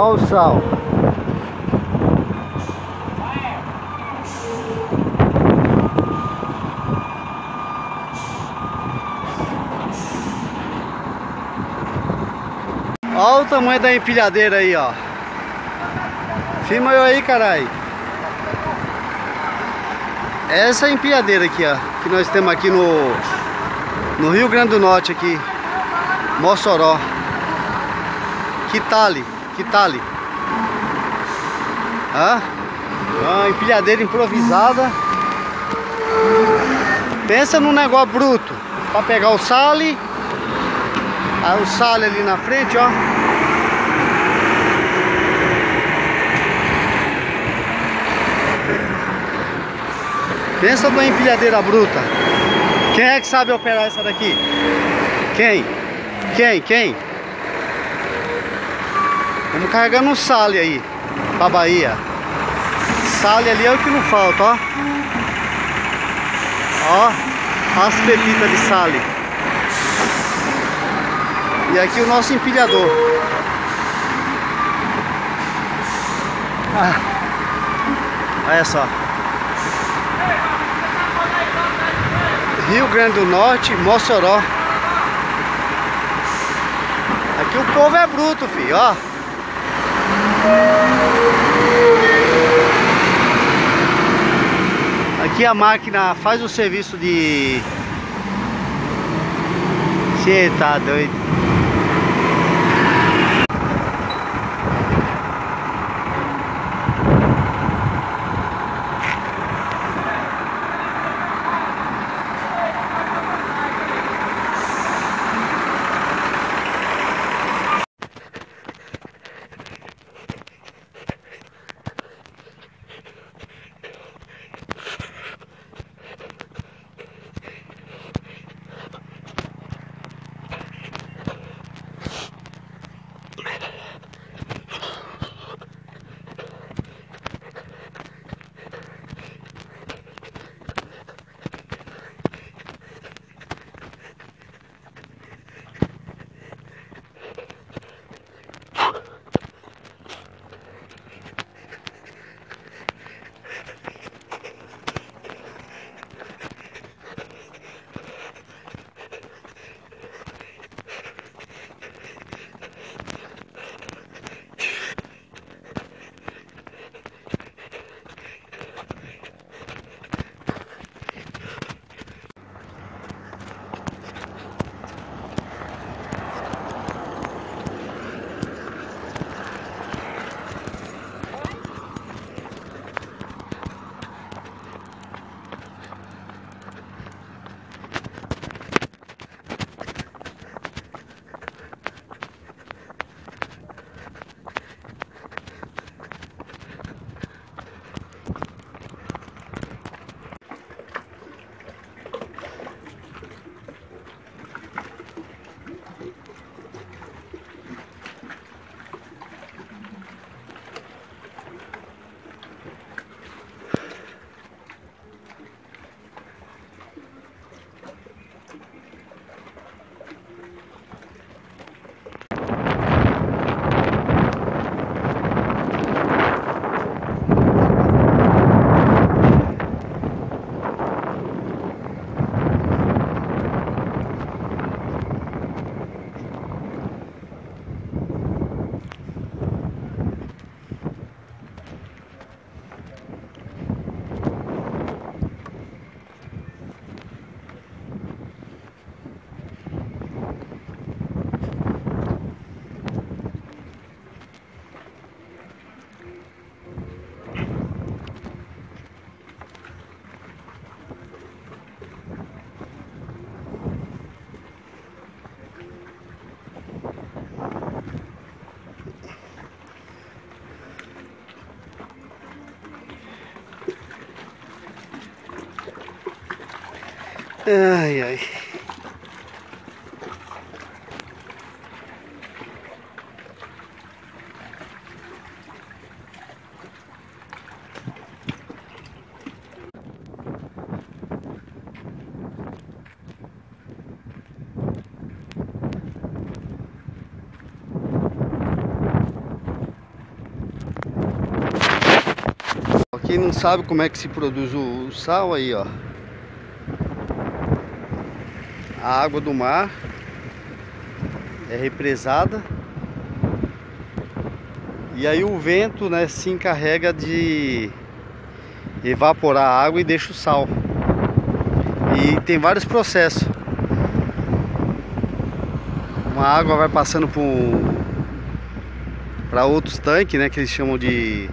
Olha o sal. Olha o tamanho da empilhadeira aí, ó. Filma eu aí, caralho. Essa é a empilhadeira aqui, ó, que nós temos aqui no Rio Grande do Norte, aqui, Mossoró. Quitale. Uma empilhadeira improvisada. Pensa num negócio bruto pra pegar o sale. Aí o sale ali na frente, ó. Pensa numa empilhadeira bruta. Quem é que sabe operar essa daqui? Quem? Vamos carregando um sale aí pra Bahia. Sale ali é o que não falta, ó. Ó, as pepitas de sale. E aqui o nosso empilhador. Olha só. Rio Grande do Norte, Mossoró. Aqui o povo é bruto, filho, ó. Aqui a máquina faz o serviço de... Cê tá doido. Ai, ai. quem não sabe como é que se produz o sal aí, ó. A água do mar é represada e aí o vento, né, se encarrega de evaporar a água e deixa o sal. E tem vários processos. Uma água vai passando para outros tanques, né, que eles chamam de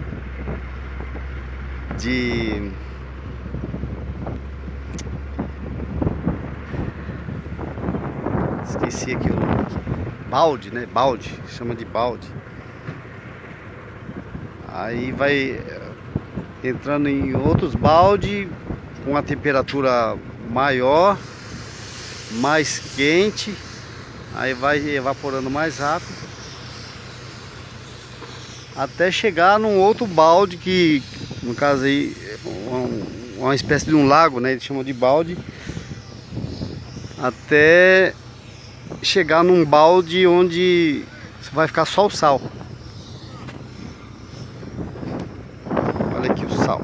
esqueci aqui o nome. Balde, né? Balde, chama de balde. Aí vai entrando em outros balde com a temperatura maior, mais quente. Aí vai evaporando mais rápido até chegar num outro balde que, no caso aí, uma espécie de um lago, né? Eles chamam de balde. Até chegar num balde onde vai ficar só o sal. Olha aqui o sal.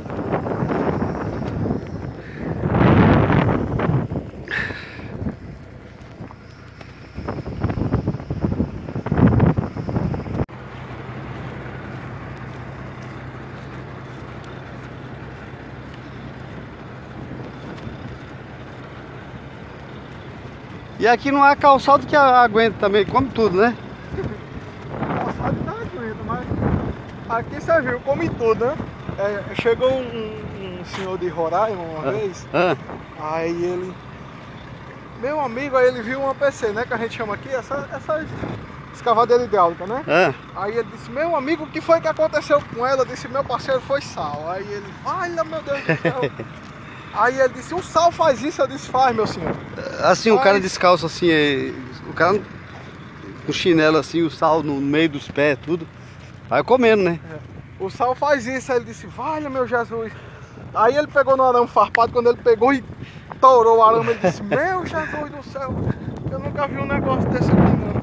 E aqui não há calçado que aguenta também, come tudo, né? Calçado não aguenta, mas aqui você viu, come tudo, né? Chegou um senhor de Roraima uma vez, aí ele... Meu amigo, aí ele viu uma PC, né? Que a gente chama aqui, essa escavadeira hidráulica, né? Aí ele disse, meu amigo, o que foi que aconteceu com ela? Eu disse, meu parceiro, foi sal. Aí ele, olha, meu Deus do céu. Aí ele disse, o sal faz isso? Eu disse, faz, meu senhor. Assim, o cara descalço assim, o cara com chinelo assim, o sal no meio dos pés, tudo. Vai comendo, né? O sal faz isso. Aí ele disse, valha, meu Jesus. Aí ele pegou no arame farpado, quando ele pegou e torou o arame, ele disse, meu Jesus do céu, eu nunca vi um negócio desse aqui, não.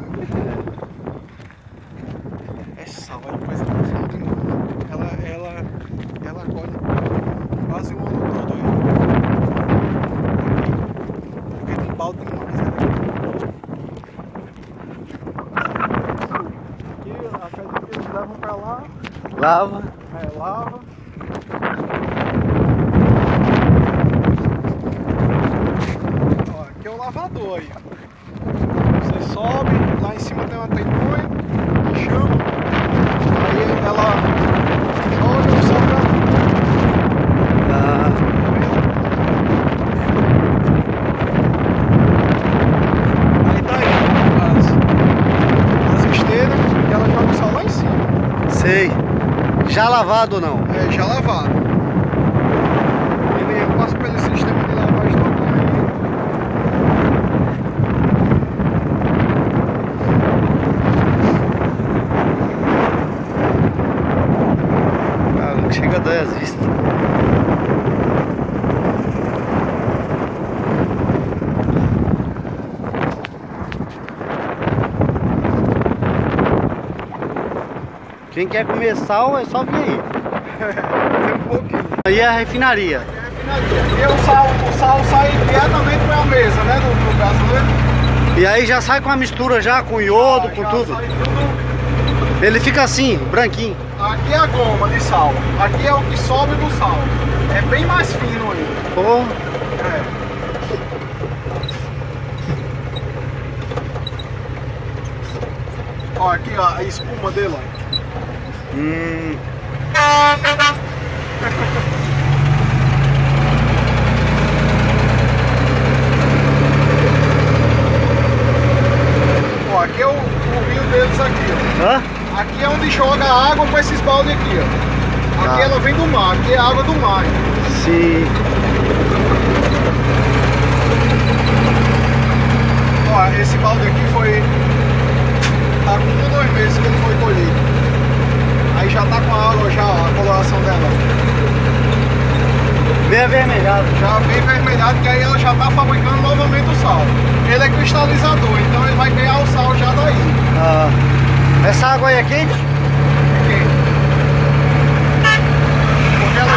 É sal, é coisa de sal de novo. Ela colhe quase um ano todo aí. Porque tem balde demais, né? Aqui, acredito que eles levam pra lá. Lava. Lava. Ó, aqui é o lavador aí. Você sobe, lá em cima tem uma teiponha, chama, aí ela joga o sal pra lá. Aí tá aí as esteiras e ela joga o sal lá em cima. Sei. Já lavado ou não? É, já lavado. Ele passa pelo sistema de lavagem local aí. Cara, chega a dar as vistas. Quem quer comer sal é só vir aí. Tem um pouquinho. Aí é a refinaria. E o sal sai diretamente para a mesa, né? No gasoleiro. E aí já sai com a mistura já, com iodo, com tudo. Ele fica assim, branquinho. Aqui é a goma de sal. Aqui é o que sobe do sal. É bem mais fino aí. Pô. Ó, aqui ó, a espuma dele, ó. Ó, aqui é o rio deles aqui, ó. Aqui é onde joga a água com esses baldes aqui, ó. Aqui ela vem do mar, aqui é a água do mar. Sim. Ó, esse balde aqui foi... Tá com 1 ou 2 meses que ele foi colhido. Aí já tá com a água, já, ó, a coloração dela. Bem avermelhado. Já bem avermelhado, que aí ela já tá fabricando novamente o sal. Ele é cristalizador, então ele vai criar o sal já daí. Essa água aí é quente? É quente. Porque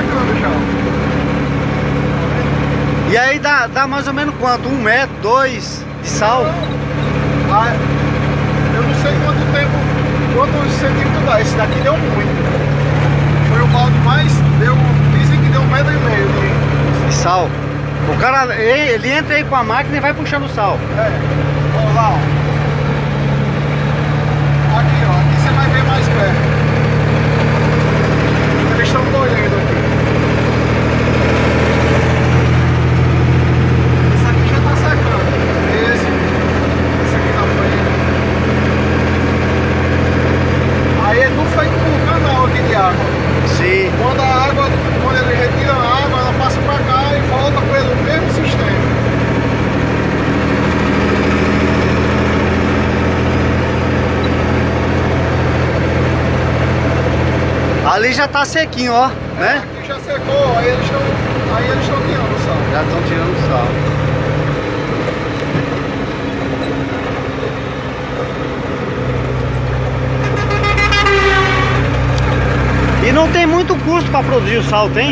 secando já. E aí dá mais ou menos quanto? 1 metro, 2 de sal? Eu não sei quantos centímetros dá. Esse daqui deu muito. Foi o balde mais, dizem que deu 1,5 metro de sal. O cara, ele entra aí com a máquina e vai puxando o sal. Vamos lá, ó. Aqui, ó. Aqui você vai ver mais perto. Eles estão colhendo aqui. Esse aqui já tá secando. Esse aqui tá frente. Aí é tudo feito por canal aqui de água. Sim. Quando ele retira a água, ela passa pra cá e volta pelo mesmo sistema. Ali já tá sequinho, ó, né? Aqui já secou, aí eles estão tirando o sal. Já estão tirando o sal. E não tem muito custo para produzir o sal, tem?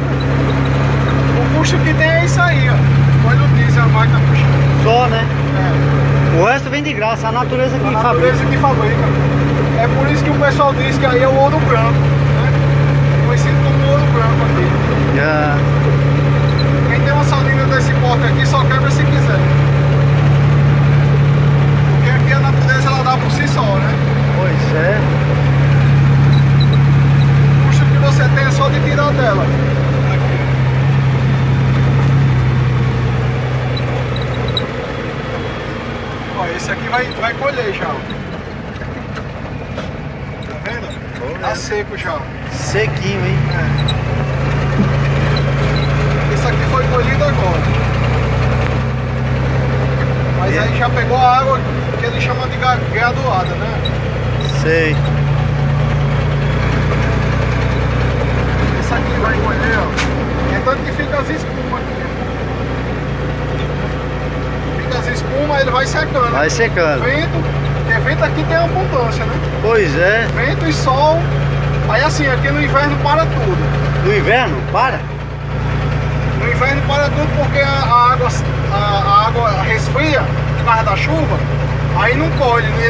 O custo que tem é isso aí, ó. Olha o diesel, a máquina puxando. Só, né? O resto vem de graça, a natureza que fabrica. A natureza que fabrica. É por isso que o pessoal diz que aí é o ouro branco, né? Conhecido como ouro branco aqui. Quem tem uma salina desse porte aqui só quebra se quiser. Porque aqui a natureza ela dá por si só, né? Pois é. O custo que você tem é só de tirar dela. Aqui. Ó, esse aqui vai colher já. Tá vendo? Tá seco já. Sequinho, hein? Esse aqui foi colhido agora. Mas aí já pegou a água que eles chamam de graduada, né? Sei. Esse aqui vai colher, ó. É tanto que fica as espumas aqui. Fica as espumas, ele vai secando. Vai secando. Vento, porque vento aqui tem abundância, né? Pois é. Vento e sol. Aí assim, aqui no inverno para tudo. No inverno? Para? No inverno para tudo porque a água resfria por causa da chuva. Aí não colhe, ele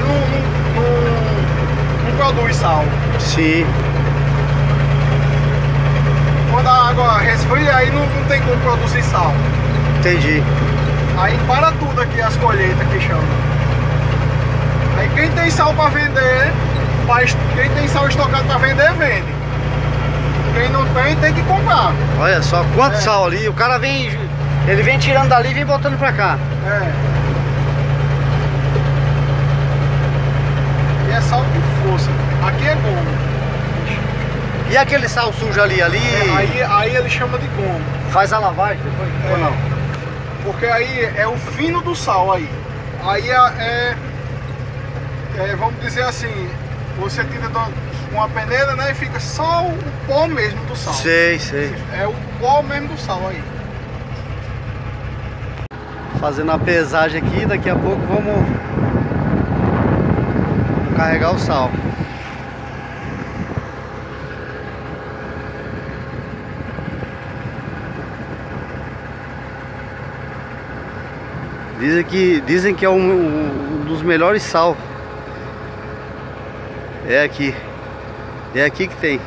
não produz sal. Sim. Quando a água resfria, aí não tem como produzir sal. Entendi. Aí para tudo aqui as colheitas que chamam. Aí quem tem sal para vender, quem tem sal estocado para vender, vende. Quem não tem que comprar. Olha só quanto sal ali. O cara vem, ele vem tirando dali e vem botando pra cá. E é sal com força. Aqui é gomo. E aquele sal sujo ali? Aí ele chama de gomo. Faz a lavagem depois? Ou não? Porque aí é o fino do sal aí. Aí vamos dizer assim, você tira uma peneira, né, e fica só o pó mesmo do sal. Sei. É o pó mesmo do sal aí. Fazendo a pesagem aqui, daqui a pouco vamos carregar o sal. Dizem que é um dos melhores sal. É aqui que tem.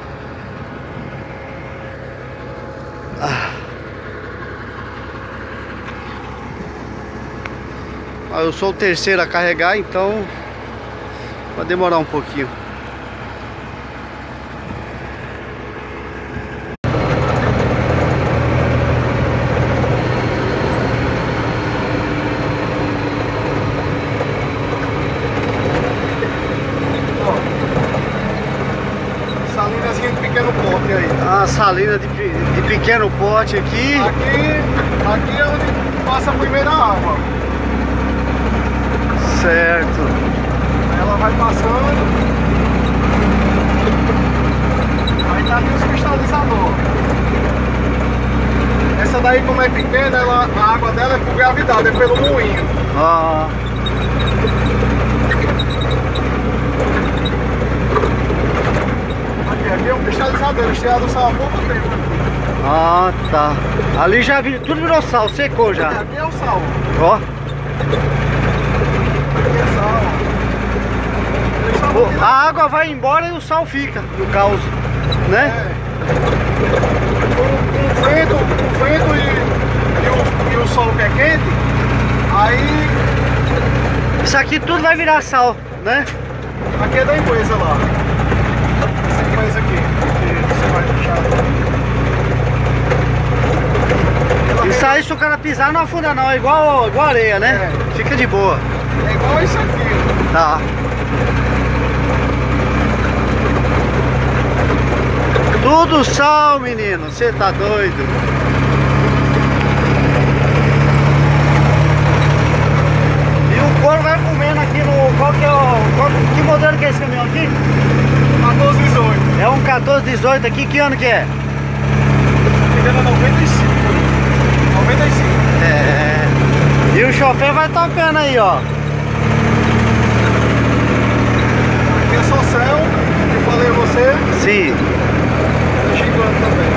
Eu sou o terceiro a carregar, então vai demorar um pouquinho. Salinazinha de pequeno porte aí. A salina de pequeno porte aqui. Aqui é onde passa a primeira água. Certo. Ela vai passando. Aí tá ali os cristalizadores. Essa daí, como é pequena, a água dela é por gravidade, é pelo moinho. Aqui aqui é um cristalizador, eles tiraram o sal há pouco tempo. Ah, tá. Ali já tudo virou sal, secou já. Aqui é o sal. Ó. Aqui é sal. A água vai embora e o sal fica no caos, né? Com o vento e o sol que é quente, aí... Isso aqui tudo vai virar sal, né? Aqui é da empresa lá. Essa empresa aqui, que você vai puxar. Isso aí, se o cara pisar, não afunda não, é igual areia, né? É. Fica de boa. É igual isso aqui. Tá. Tudo sal, menino, você tá doido? E o couro vai comendo aqui no... que modelo que é esse caminhão aqui? 1418. É um 1418 aqui, que ano que é? Chegando a 95. 95. É. E o chofer vai tocando aí, ó. Aqui é só céu, eu falei a você. Sim. Gigante também.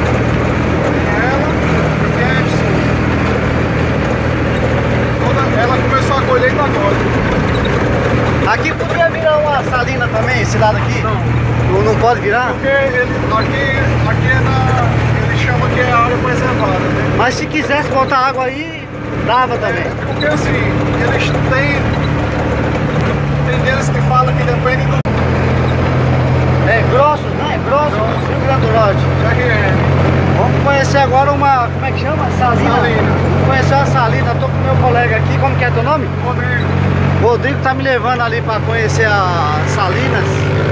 Ela começou a colheita agora. Aqui podia virar uma salina também, esse lado aqui? Não. Não pode virar? Porque aqui é ele chama que é área preservada, né? Mas se quisesse botar água aí, dava também. Porque assim, eles tem deles que falam que depende do... É grosso, né? Grosso, Rio Grande do Norte. Vamos conhecer agora uma, como é que chama? Salina. Vamos conhecer uma salina. Tô com meu colega aqui, como que é teu nome? Rodrigo. Rodrigo tá me levando ali para conhecer as salinas.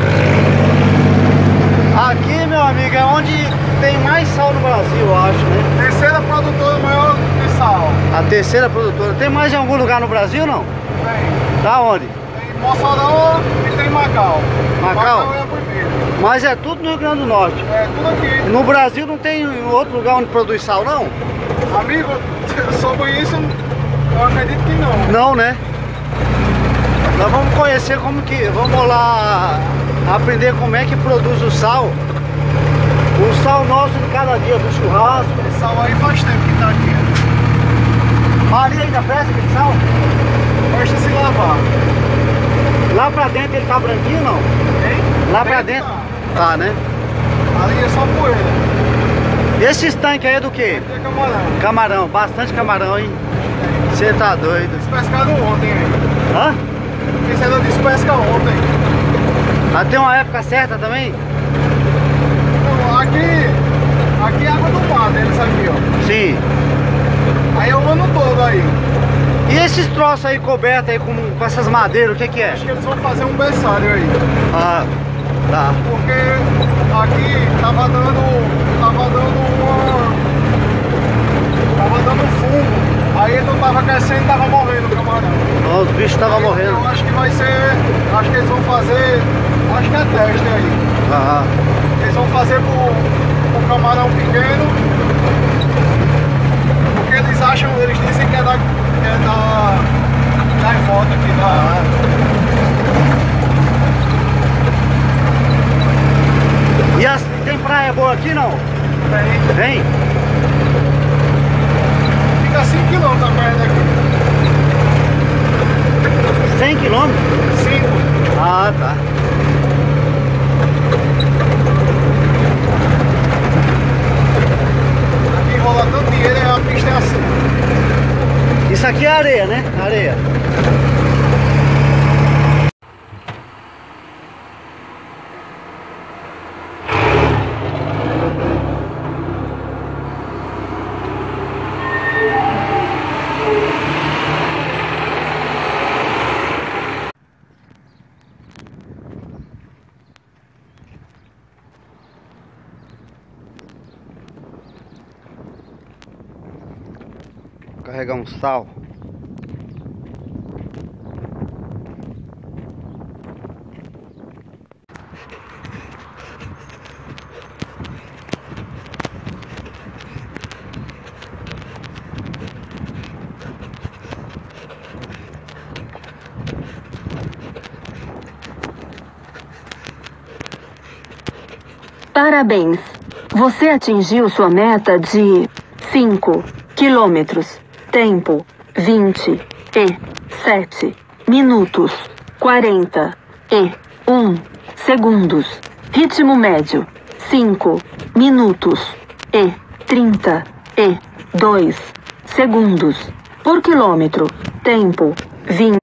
Aqui, meu amigo, é onde tem mais sal no Brasil, eu acho, né? Terceira produtora maior de sal. A terceira produtora. Tem mais em algum lugar no Brasil, não? Tem. Da onde? Tem Mossoró e tem Macau. Macau? É a primeira. Mas é tudo no Rio Grande do Norte. É tudo aqui. No Brasil não tem outro lugar onde produz sal, não? Amigo, sobre isso, eu acredito que não. Não, né? Nós vamos conhecer como que... Vamos lá aprender como é que produz o sal. O sal nosso de cada dia, do churrasco. Esse sal aí faz tempo que tá aqui. Ali ainda presta aquele sal? Basta se lavar. Lá pra dentro ele tá branquinho, não? Hein? Lá pra dentro? Tá, né? Ali é só poeira. Esses tanques aí é do quê? Aqui é camarão. Camarão, bastante camarão, hein? Você tá doido. Eles pescaram ontem aí. Hã? Fizeram despesca ontem. Ah, tem uma época certa também? Não, aqui é água do mar deles aqui, ó. Sim. Aí é o ano todo aí. E esses troços aí cobertos aí com essas madeiras, o que que é? Acho que eles vão fazer um berçário aí. Ah, tá. Porque aqui tava dando fumo. Aí ele não tava crescendo e tava morrendo o camarão. Os bichos estavam morrendo. Eu acho que vai ser. Acho que eles vão fazer. Acho que é teste aí. Ah, Eles vão fazer pro camarão pequeno. Porque eles acham, eles dizem que é da volta aqui da. E tem praia boa aqui, não? Tem. Tem? Fica 5 km a praia daqui. 100 km? 5. Ah, tá. Aqui rola tanto dinheiro e a pista é assim. Isso aqui é areia, né? Areia. Carregar um sal. Parabéns! Você atingiu sua meta de 5 quilômetros. Tempo 27 minutos 41 segundos. Ritmo médio 5 minutos e 32 segundos por quilômetro. Tempo 20